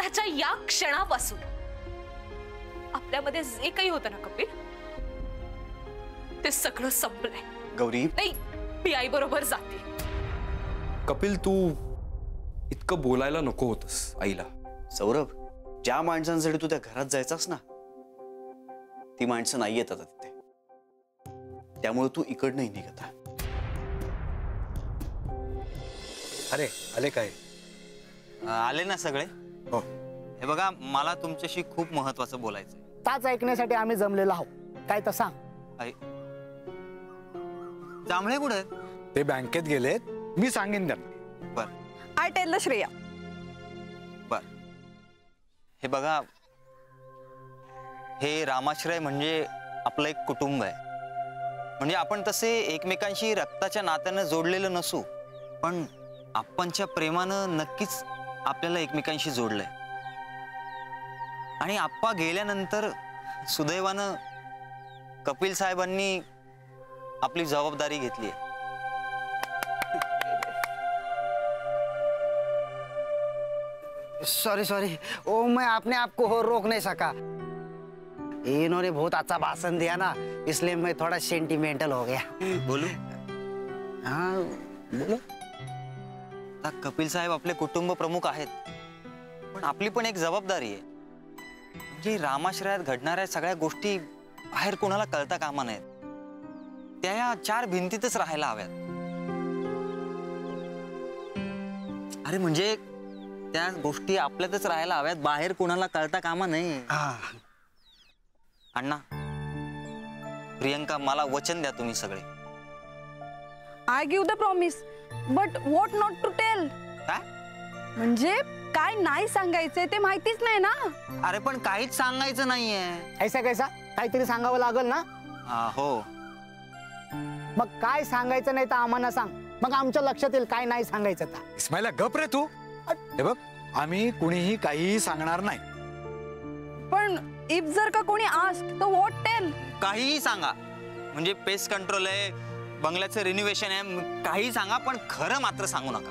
लग्नाच्या या क्षणापासून आपल्यामध्ये जे काही होतं ना कपिल, ते सगळं संपलंय. गौरी, नाही, मी आई बरोबर जाते. कपिल, तू इतकं बोलायला नको होतस आईला. सौरभ, ज्या माणसांसाठी तू त्या घरात जायचास ना, ती माणसं नाही येत आता तिथे. त्यामुळे तू इकडनंही निघत. अरे आले काय? आले ना सगळे? हो. हे बघा, मला तुमच्याशी खूप महत्वाचं बोलायचंय. ताच ऐकण्यासाठी आम्ही जमलेलो आहोत. काय तर सांग. जांभळे कुठे? ते बँकेत गेलेत, मी सांगेन त्यांना. बर. I tell the Shreya. बर. हे बघा, हे रामाश्रय म्हणजे आपलं एक कुटुंब आहे. म्हणजे आपण तसे एकमेकांशी रक्ताच्या नात्यानं जोडलेलं नसू, पण आपणच्या प्रेमानं नक्कीच आपल्याला एकमेकांशी जोडलंय. आणि आप्पा गेल्यानंतर सुदैवानं कपिल साहेबांनी आपली जबाबदारी घेतली आहे. सॉरी सॉरी, ओ मैं अपने आप को रोक नहीं सका. इन्होंने बहुत अच्छा भाषण दिया ना, इसलिए मैं थोड़ा सेंटिमेंटल हो गया. बोलू? हाँ बोलो. आता कपिल साहेब आपले कुटुंब प्रमुख आहेत, पण आपली पण एक जबाबदारी आहे. म्हणजे रामाश्रयात घडणाऱ्या सगळ्या गोष्टी बाहेर कोणाला कळता कामा नयेत. त्या या 4 भिंतीतच राहायला हव्यात. अरे म्हणजे त्या गोष्टी आपल्यातच राहायला हव्यात, बाहेर कोणाला कळता कामा नये. अण्णा, प्रियंका, मला वचन द्या तुम्ही सगळे. I give the promise, but what not to tell. काय म्हणजे काय नाही सांगायचंय ते माहितीच नाही ना. अरे पण काहीच सांगायचं नाहीये. ऐसा कैसा काहीतरी सांगावं लागल ना. हो. मग काय सांगायचं नाही तर आम्हाला सांग, मग आमच्या लक्षात येईल काय नाही सांगायचं तर. इस्माईला गप रे तू. हे बघ, आम्ही कुणीही काहीही सांगणार नाही. पण इफ जर का कोणी आस्क तर व्हॉट टेल. काहीही सांगा. म्हणजे पेस्ट कंट्रोल आहे, बंगल्याचं रिनोव्हेशन आहे, काही सांगा, पण खरं मात्र सांगू नका.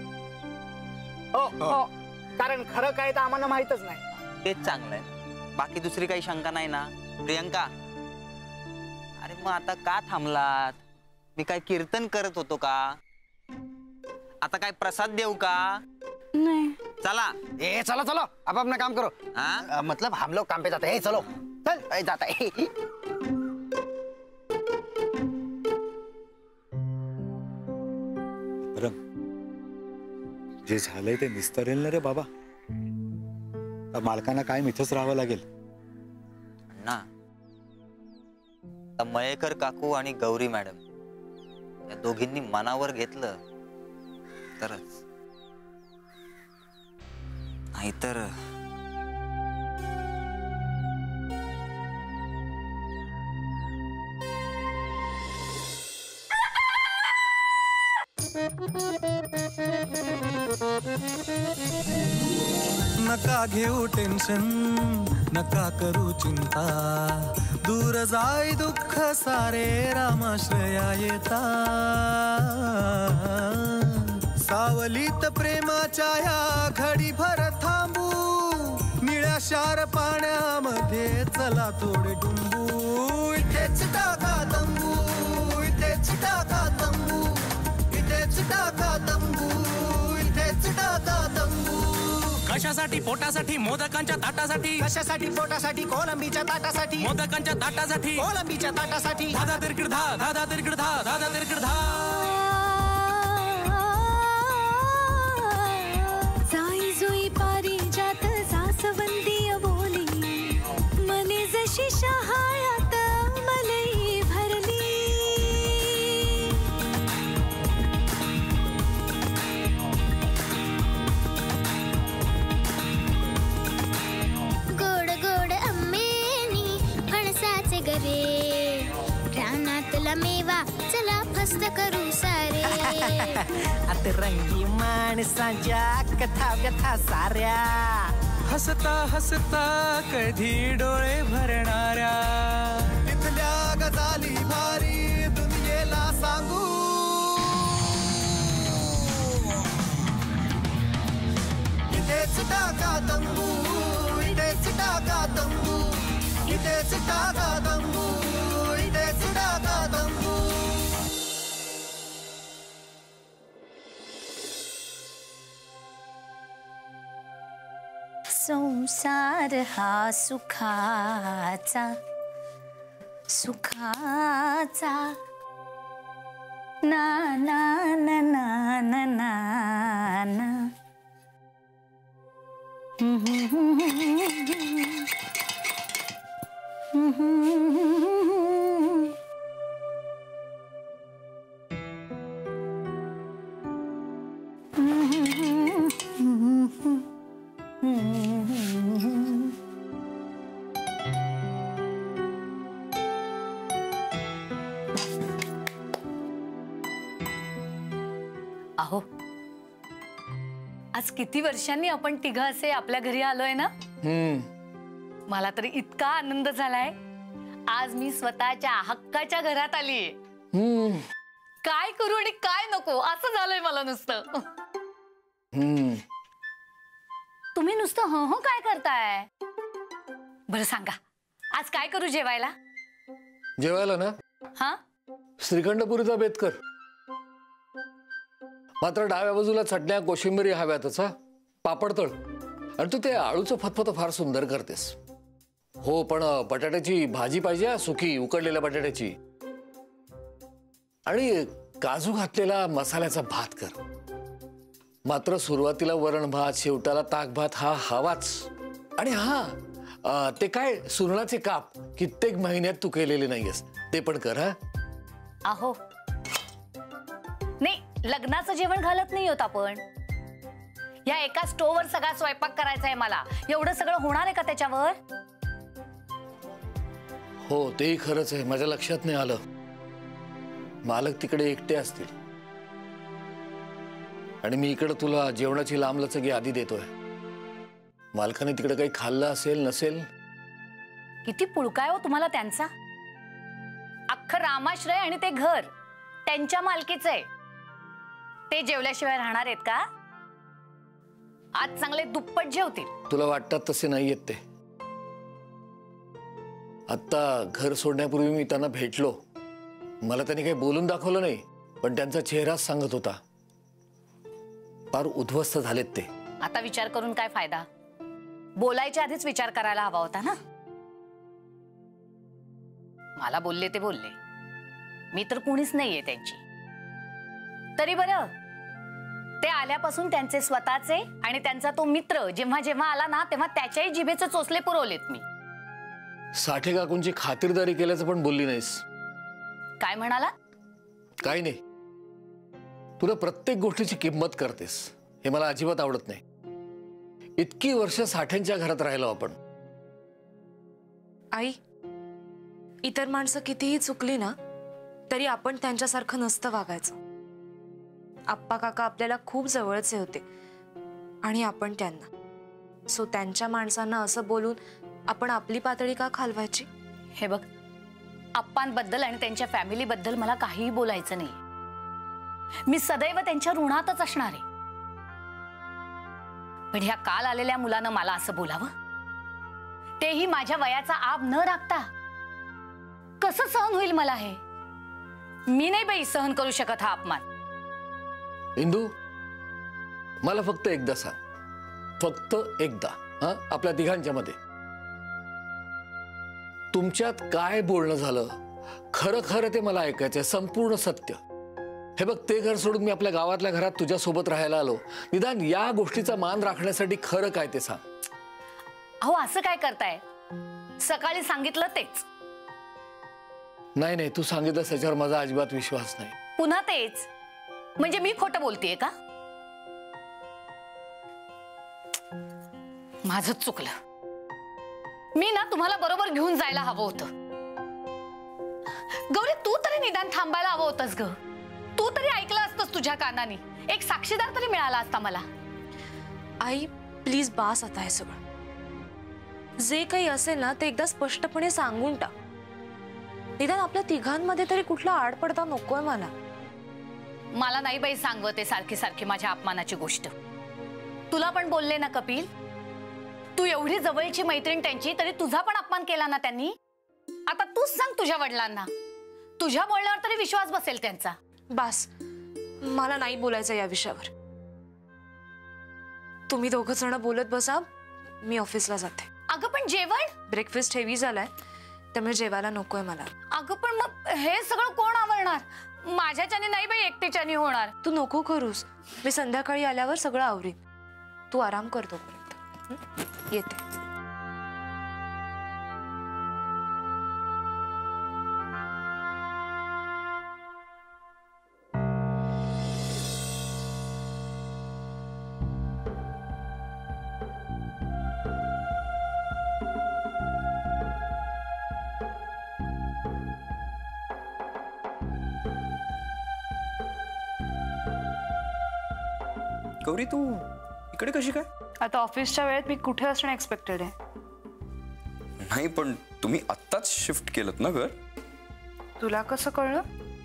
हो, कारण खरं काय तर आम्हाला माहितच नाही. तेच चांगलं आहे. बाकी दुसरी काही शंका नाही ना प्रियंका? अरे मग आता का थांबलात? मी काय कीर्तन करत होतो का? आता काय प्रसाद देऊ का? नहीं. चला. ए चलो चलो, अब अपना काम करो. हाँ? मतलब हम लोग काम पे जाते हैं. चलो चल, जाता है. जे झालंय ते निस्तरेल ना रे बाबा. मालकांना काय इथंच राहावं लागेल ना. मयेकर काकू आणि गौरी मॅडम या दोघींनी मनावर घेतलं तरच, नाहीतर नका घेऊ टेन्शन, नका करू चिंता, दूर जाय दुःख सारे रामाश्रया येता. सावलीत प्रेमाच्या या घडी भर थांबू, निळ्या शार पाण्यामध्ये चला थोडे डुंबू. इथेच टाका तंबू, इथेच टाका तंबू, इथेच टाका तंबू, इथेच टाका तंबू. कशासाठी? पोटासाठी, मोदकांच्या ताटासाठी. कशासाठी? पोटासाठी, कोलंबीच्या ताटासाठी. मोदकांच्या ताटासाठी, कोलंबीच्या ताटासाठी. धादा तिरकिड धा, धादा तिरकिड धा, धादा तिरकिड धा. जाई जुई पारिजात सासवंती बोली, मने जशी शहाळ्यात मलई भरली. गोड गोड आंबेनी फणसाचे गरे, रानातला मेवा चला फस्त करू सारे. अतरंगी माणसांच्या कथा व्यथा साऱ्या, हसता हसता कधी डोळे भरणाऱ्या. इथल्या गजाली भारी दुनियेला सांगू. इथेच इथेच टाका तंबू, इथेच टाका तंबू, इथेच टाका तंबू, इथेच टाका तंबू. संसार हा सुखाचा सुखाचा ना ना ना ना ना ना ना. अहो, आज किती वर्षांनी आपण तिघं असे आपल्या घरी आलोय ना. मला तरी इतका आनंद झालाय. आज मी स्वतःच्या हक्काच्या घरात आलीये. काय करू आणि काय नको असं झालंय मला नुसतं. तुम्ही नुसतं हो हो काय करताय. बरं सांगा, आज काय करू जेवायला. जेवायला ना हा श्रीखंडपुरीचा बेत कर. मात्र डाव्या बाजूला चटण्या कोशिंबिरी हव्यातच. हा पापड तळ. आणि तू ते आळूचं फतफत फार सुंदर करतेस. हो पण बटाट्याची भाजी पाहिजे, सुकी उकडलेल्या बटाट्याची. आणि काजू घातलेला मसाल्याचा भात कर. मात्र सुरुवातीला वरण भात, शेवटाला ताक भात हा हवाच. आणि हा ते काय सुरणाचे काप कित्येक महिन्यात तू केलेले नाहीयेस ते पण कर. हा अहो नाही, लग्नाचं जेवण घालत नाही होत आपण. या एका स्टोव्हवर सगळा स्वयंपाक करायचा आहे मला. एवढं सगळं होणार आहे का त्याच्यावर. हो तेही खरंच आहे. माझ्या लक्षात नाही आलं. मालक तिकडे एकटे असतील आणि मी इकडे तुला जेवणाची लांबलचक यादी देतोय. मालकाने तिकडे काही खाल्लं असेल नसेल. किती पुळका हो तुम्हाला त्यांचा. अख्खं रामाश्रय आणि ते घर त्यांच्या मालकीचं आहे. ते जेवल्याशिवाय राहणार आहेत का. आज चांगले दुप्पट जेवतील. तुला वाटतात तसे नाहीयेत ते. आता घर सोडण्यापूर्वी मी त्यांना भेटलो. मला त्यांनी काही बोलून दाखवलं नाही, पण त्यांचा चेहराच सांगत होता. फार उद्ध्वस्त झालेत ते. आता विचार करून काय फायदा. बोलायच्या आधीच विचार करायला हवा होता ना. मला बोलले ते बोलले. मी तर कुणीच नाहीये त्यांची. तरी बरं, ते आल्यापासून त्यांचे स्वतःचे आणि त्यांचा तो मित्र जेव्हा जेव्हा आला ना तेव्हा त्याच्याही जिभेचे चोचले पुरवलेत मी. साठे काकूंची खातिरदारी केल्याचं पण बोलली नाहीस. काय म्हणाला. काही नाही. तुला प्रत्येक गोष्टीची किंमत करतेस हे मला अजिबात आवडत नाही. इतकी वर्ष साठ्यांच्या घरात राहिलो आपण. आई, इतर माणसं कितीही चुकली ना तरी आपण त्यांच्यासारखं नसतं वागायचं. आप्पा काका आपल्याला खूप जवळचे होते आणि आपण त्यांना. सो त्यांच्या माणसांना असं बोलून आपण आपली पातळी का खालवायची. हे बघ, आप्पांबद्दल आणि त्यांच्या फॅमिलीबद्दल मला काहीही बोलायचं नाही. मी सदैव त्यांच्या ऋणातच असणार आहे. पण ह्या काल आलेल्या मुलानं मला असं बोलावं, तेही माझ्या वयाचा आब न राखता. कसं सहन होईल मला हे. मी नाही बाई सहन करू शकत हा अपमान. इंदू, मला फक्त एकदा सांग. फक्त एकदा. हा आपल्या तिघांच्या मध्ये तुमच्यात काय बोलणं झालं खरं खरं ते मला ऐकायचंय. संपूर्ण सत्य. हे बघ, ते घर सोडून मी आपल्या गावातल्या घरात तुझ्या सोबत राहायला आलो. निदान या गोष्टीचा मान राखण्यासाठी खरं काय ते सांग. अहो असं काय करताय. सकाळी सांगितलं तेच. नाही नाही, तू सांगितलं त्याच्यावर माझा अजिबात विश्वास नाही. पुन्हा तेच म्हणजे मी खोटं बोलतेय का. माझं चुकलं. मी ना तुम्हाला बरोबर घेऊन जायला हवं होतं. गौरी, तू तरी निदान थांबायला हवं होतंस ग. तू तरी ऐकलं असतंस तुझ्या कानाने. एक साक्षीदार तरी मिळाला असता मला. आई प्लीज, बास आता हे सगळं. जे काही असेल ना ते एकदा स्पष्टपणे सांगून टाक. निदान आपल्या तिघांमध्ये तरी कुठला आड पडता नकोय मला. मला नाही बाई सांगवते सारखी सारखी माझ्या अपमानाची गोष्ट. तुला पण बोलले ना कपिल, तू एवढी जवळची मैत्रीण त्यांची, तरी तुझा पण अपमान केला ना त्यांनी. आता तूच सांग तुझ्या वडिलांना, तुझ्या बोलण्यावर तरी विश्वास बसेल त्यांचा. बास, मला नाही बोलायचं या विषयावर. तुम्ही दोघं जण बोलत बसा, मी ऑफिसला जाते. अगं पण जेवण, ब्रेकफास्ट हेवी झालाय, त्यामुळे जेवायला नकोय मला. अगं पण मग हे सगळं कोण आवरणार? माझ्याच्याने नाही बाई, एकटीच्याने होणार. तू नको करूस, मी संध्याकाळी आल्यावर सगळं आवरीन. तू आराम करतो पर्यंत. येते. गौरी, तू इकडे कशी काय? आता ऑफिसच्या वेळेत मी कुठे असणं एक्सपेक्टेड आहे? नाही, पण तुम्ही आत्ताच शिफ्ट केलं ना घर? तुला कसं कळलं?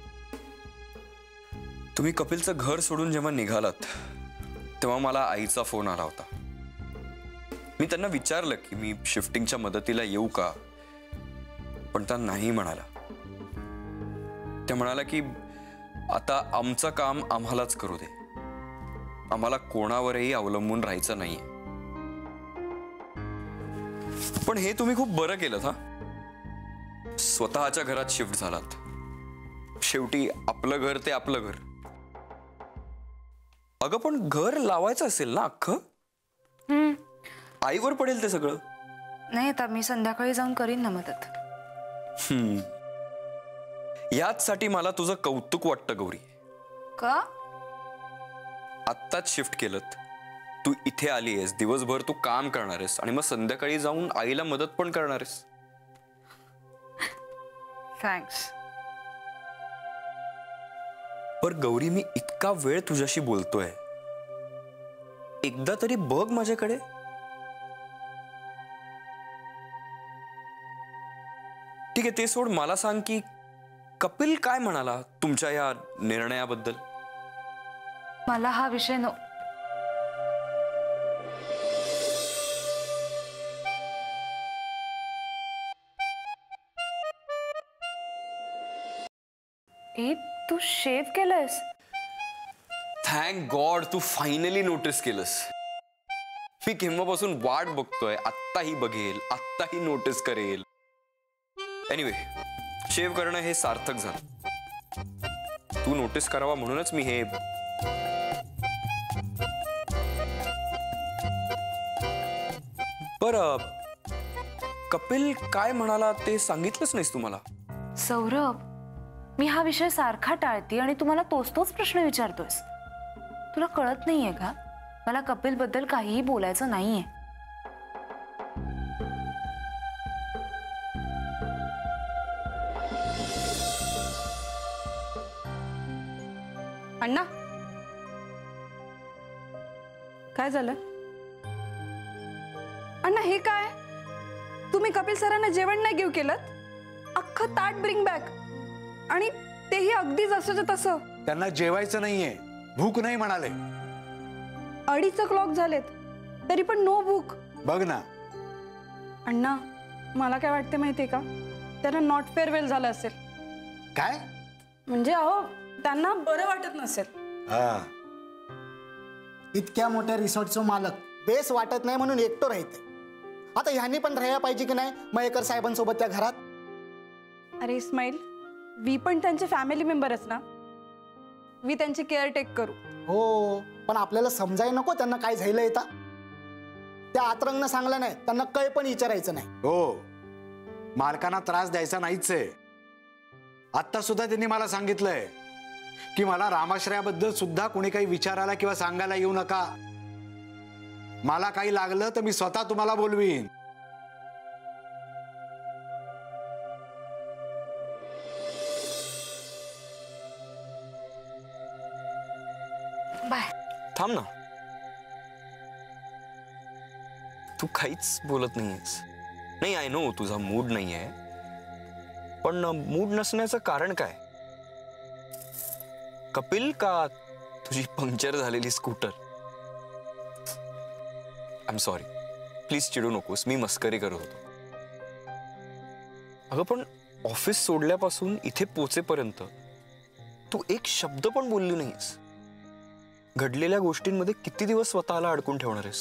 तुम्ही कपिलचं घर सोडून जेव्हा निघालात तेव्हा मला आईचा फोन आला होता. मी त्यांना विचारलं की मी शिफ्टिंगच्या मदतीला येऊ का, पण त्या नाही म्हणाला. त्या म्हणाला की आता आमचं काम आम्हालाच करू दे, आम्हाला कोणावरही अवलंबून राहायचं नाहीये. पण हे तुम्ही खूप बरं केलं हा, स्वतःच्या घरात शिफ्ट झालात. शेवटी आपलं घर ते आपलं घर. अगं पण घर लावायचं असेल ना अख्खं? आईवर पडेल ते सगळं. नाही, आता मी संध्याकाळी जाऊन करीन ना मदत. याचसाठी मला तुझं कौतुक वाटतं गौरी. का? आत्ताच शिफ्ट केलं, तू इथे आली आहेस, दिवसभर तू काम करणार आहेस आणि मग संध्याकाळी जाऊन आईला मदत पण करणार आहेस. थँक्स. पर गौरी, मी इतका वेळ तुझ्याशी बोलतोय, एकदा तरी बघ माझ्याकडे. ठीक आहे, ते सोड. मला सांग की कपिल काय म्हणाला तुमच्या या निर्णयाबद्दल? मला हा विषय तू शेव केलंयस? थँक गॉड, तू फायनली नोटीस केलंस. मी केव्हापासून वाट बघतोय, आत्ताही बघेल, आत्ताही नोटीस करेल. एनिवे, शेव करणं हे सार्थक झालं. तू नोटीस करावा म्हणूनच मी हे. बरं, कपिल काय म्हणाला ते सांगितलंच नाहीस तुम्हाला? सौरभ, मी हा विषय सारखा टाळते आणि तुम्हाला तोच प्रश्न विचारतोयस. तुला कळत नाहीये का, मला कपिल बद्दल काहीही बोलायचं नाहीये. अण्णा, काय झालं? अण्णा, हे काय? तुम्ही कपिल सरांना जेवण नाही घेऊ केलं? अख्खं ताट ब्रिंग बॅक, आणि तेही अगदी जसंच्या तसं. त्यांना जेवायचं नाहीये, भूक नाही म्हणाले. 2:30 क्लॉक झालेत तरी पण नो भूक. बघ ना. अण्णा, मला काय वाटते माहितीये का, त्यांना नॉट फेअरवेल झालं असेल. काय म्हणजे अहो, त्यांना बरं वाटत नसेल. इतक्या मोठ्या रिसॉर्टचं मालक बेस वाटत नाही म्हणून एकटो राहते. आता ह्यांनी पण राहायला पाहिजे की नाही मयेकर साहेबांसोबत त्या घरात? अरे इस्माईल, वी पण त्यांचे फॅमिली मेंबरच ना, वी त्यांची केअर टेक करू. हो, पण आपल्याला समजाय नको त्यांना काय झालं येता. त्या आतरंगनं सांगलं नाही, त्यांना काही पण विचारायचं नाही. हो, मालकांना त्रास द्यायचा नाहीच आहे. आता सुद्धा त्यांनी मला सांगितलंय की मला रामाश्रयाबद्दल सुद्धा कोणी काही विचारायला किंवा सांगायला येऊ नका. मला काही लागलं तर मी स्वतः तुम्हाला बोलवीन. बाय. थांब ना, तू काहीच बोलत नाहीयेस. नाही, आय नो तुझा मूड नाहीये, पण मूड नसण्याचं कारण काय? कपिल का तुझी पंक्चर झालेली scooter? I am sorry, please चिडू नकोस, मी मस्करी करत होतो. अगं पण ऑफिस सोडल्यापासून इथे पोचेपर्यंत तू एक शब्द पण बोलली नाहीस. घडलेल्या गोष्टींमध्ये किती दिवस स्वतःला अडकून ठेवणार आहेस?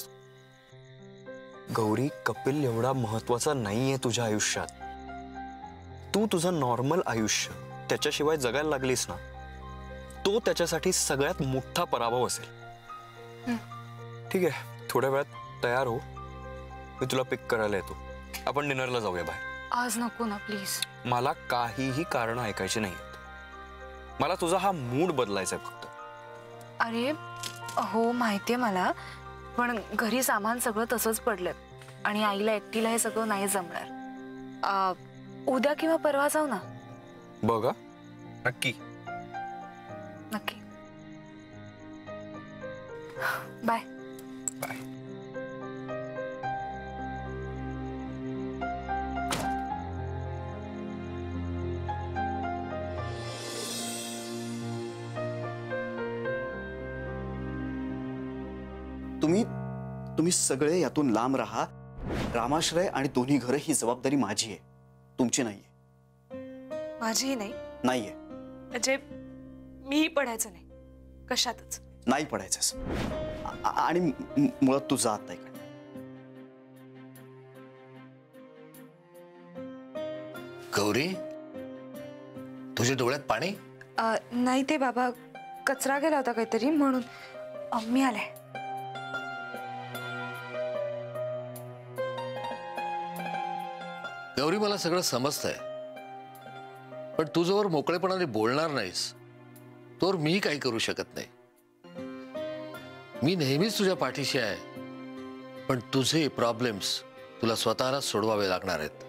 गौरी, कपिल एवढा महत्वाचा नाहीये तुझ्या आयुष्यात. तू तुझं नॉर्मल आयुष्य त्याच्याशिवाय जगायला लागलीस ना, तो त्याच्यासाठी सगळ्यात मोठा पराभव असेल. ठीक आहे, थोड्या वेळात तयार हो, मी तुला पिक करायला येतो. आपण डिनरला जाऊया बाहेर. आज नको ना प्लीज. मला काहीही कारण ऐकायची नाही. मला तुझा हा मूड बदलायचा आहे फक्त. अरे हो माहितीये मला, पण घरी सामान सगळं तसंच पडलं आणि आईला एकटीला हे सगळं नाही जमणार. उद्या किंवा परवा जाऊ ना. बघा, नक्की नक्की. Bye bye. तुम्ही सगळे यातून लांब राहा. रामाश्रय आणि दोन्ही घरं ही जबाबदारी माझी आहे, तुमची नाहीये. माझीही नाही. नाहीये म्हणजे मीही पडायचं नाही कशातच. नाही पडायचंस. आणि मुळात तू जात नाही. गौरी, तुझ्या डोळ्यात पाणी? नाही ते बाबा, कचरा गेला होता काहीतरी म्हणून. मी आले. गौरी, मला सगळं समजतंय, पण तू जोवर मोकळेपणाने बोलणार नाहीस तोवर मी काही करू शकत नाही. मी नेहमीच तुझ्या पाठीशी आहे, पण तुझे प्रॉब्लेम्स तुला स्वतःला सोडवावे लागणार आहेत.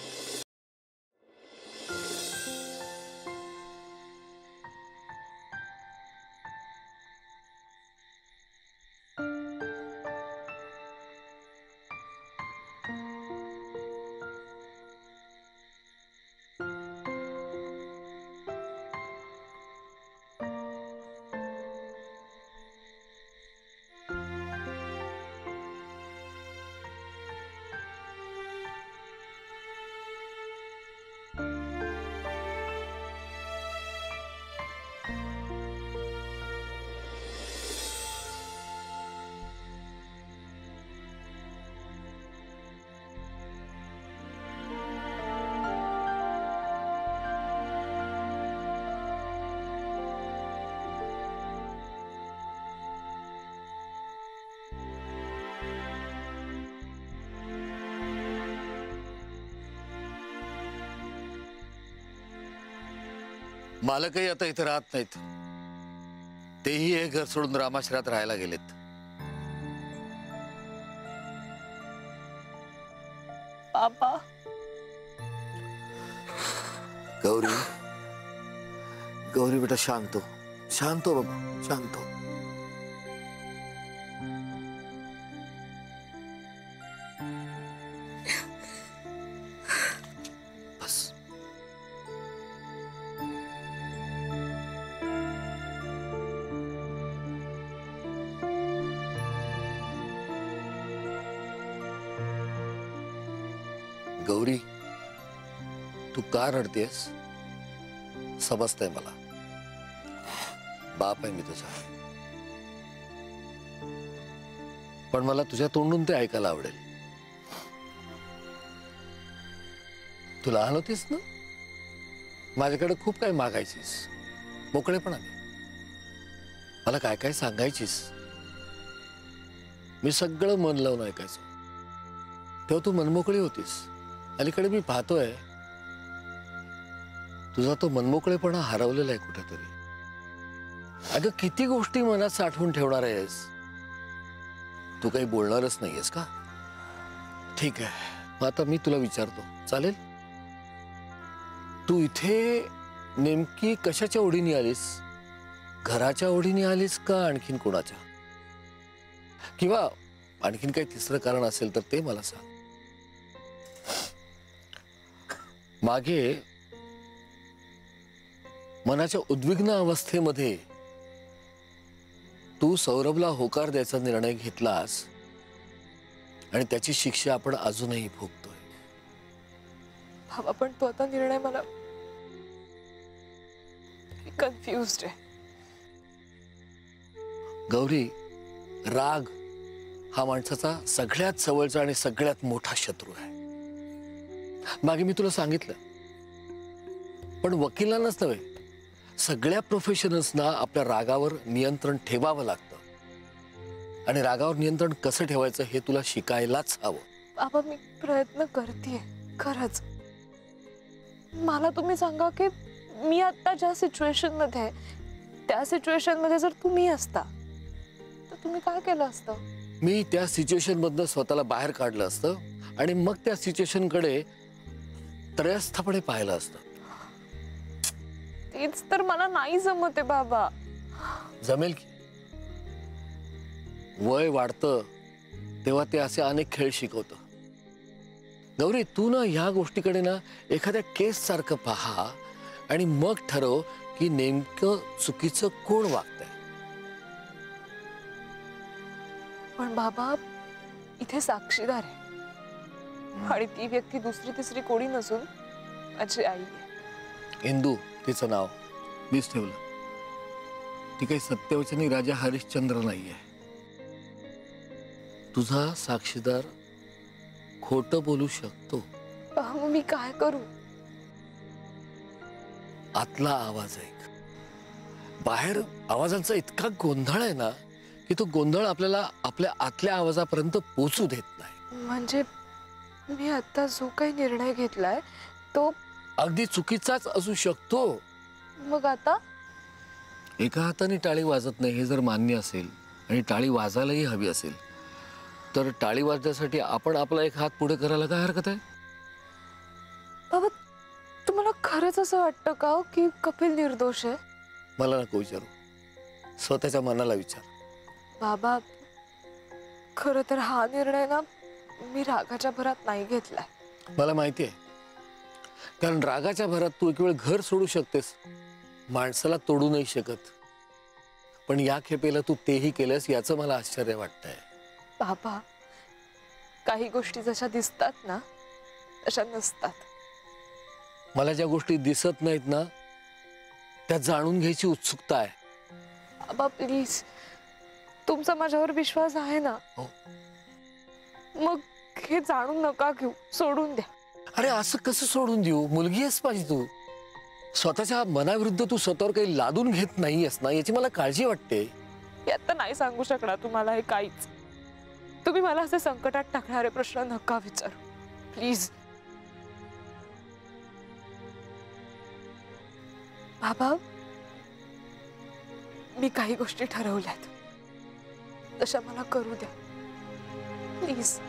मालकही आता इथे राहत नाहीत. तेही हे घर सोडून रामाश्रयात राहायला गेलेत. बाबा. गौरी, गौरी बेटा, शांत हो, शांत हो बाबा, शांत हो. गौरी, तू का रडतेस? समजतंय मला, बाप आहे मी तुझा, पण मला तुझ्या तोंडून ते ऐकायला आवडेल. तू लहान होतीस ना, माझ्याकडे खूप काही मागायचीस, मोकळेपणाने मला काय काय सांगायचीस. मी सगळं मन लावून ऐकायचो. तेव्हा तू मनमोकळी होतीस. अलीकडे मी पाहतोय तुझा तो मनमोकळेपणा हरवलेला आहे कुठेतरी. अगं, किती गोष्टी मनात साठवून ठेवणार आहेस. तू काही बोलणारच नाहीयेस का? ठीक आहे, मग आता मी तुला विचारतो, चालेल? तू इथे नेमकी कशाच्या ओढीने आलीस? घराच्या ओढीने आलीस का आणखीन कोणाच्या? किंवा आणखीन काही तिसरं कारण असेल तर ते मला सांग. मागे मनाच्या उद्विग्न अवस्थेमध्ये तू सौरभला होकार द्यायचा निर्णय घेतलास आणि त्याची शिक्षा आपण अजूनही भोगतोय. बाबा पण तो आता निर्णय मला कन्फ्युज्ड आहे. गौरी, राग हा माणसाचा सगळ्यात जवळचा आणि सगळ्यात मोठा शत्रू आहे. मागे मी तुला सांगितलं, पण वकिलांनाच नव्हे, सगळ्या प्रोफेशनल्सना आपल्या रागावर नियंत्रण ठेवावं लागतं. आणि रागावर नियंत्रण कसं ठेवायचं हे तुला शिकायलाच हवं. बाबा मी प्रयत्न करतेय खरंच. मला तुम्ही सांगा की मी आता ज्या सिच्युएशन मध्ये आहे, त्या सिच्युएशन मध्ये जर तुम्ही असता तर तुम्ही काय केलं असतं? मी त्या सिच्युएशन मधनं स्वतःला बाहेर काढलं असतं आणि मग त्या सिच्युएशन कडे त्रयस्थपणे पाहिलं असतं. तेच तर मला नाही जमते बाबा. जमेल की? वय वाढतं तेव्हा ते असे अनेक खेळ शिकवतं. गौरी, तू ना ह्या गोष्टीकडे ना एखाद्या केस सारखं पहा आणि मग ठरव की नेमकं चुकीचं कोण वागतंय. पण बाबा इथे साक्षीदार आहे आणि ती व्यक्ती दुसरी तिसरी कोणी नसून माझी आई आहे. इंदू तिचं नाव, मीच ठेवलं. ती काही सत्यवचनी राजा हरिश्चंद्र नाहीये. तुझा साक्षीदार खोटं बोलू शकतो. मग मी काय करू? आतला आवाज ऐक. बाहेर आवाजांचा इतका गोंधळ आहे ना की तो गोंधळ आपल्याला आपल्या आतल्या आवाजापर्यंत पोहोचू देत नाही. म्हणजे मी आता जो काही निर्णय घेतलाय तो अगदी चुकीचाच असू शकतो. मग आता एका हाताने टाळी वाजत नाही हे जर मान्य असेल आणि टाळी वाजायलाही हवी असेल तर टाळी वाजण्यासाठी आपण आपला एक हात पुढे करायला काय हरकत आहे? बाबा तुम्हाला खरंच असं वाटतं का की कपिल निर्दोष आहे? मला नको विचारू, स्वतःच्या मनाला विचार. बाबा खरं तर हा निर्णय ना मी रागाच्या भरात नाही घेतलाय. मला माहिती आहे, कारण रागाच्या भरात तू एक वेळ घर सोडू शकतेस, माणसाला तोडू नाही शकत. पण या खेपेला तू तेही केलंस याचं मला आश्चर्य वाटतंय. बाबा काही गोष्टी जशा दिसतात ना तशा नसतात. मला ज्या गोष्टी दिसत नाहीत ना त्या जाणून घ्यायची उत्सुकता आहे. बाबा प्लीज, तुमचा माझ्यावर विश्वास आहे ना? मग हे जाणून नका घेऊ, सोडून द्या. अरे असं कसं सोडून देऊ? मुलगी आहेस पाहिजे तू. स्वतःच्या मनाविरुद्ध तू स्वतःवर काही लादून घेत नाहीयेस ना, याची मला काळजी वाटते. हे आता नाही सांगू शकणार तुम्हाला हे काहीच. तुम्ही मला असे संकटात टाकणारे प्रश्न नका विचारू प्लीज. बाबा मी काही गोष्टी ठरवल्यात, तशा मला करू द्या प्लीज.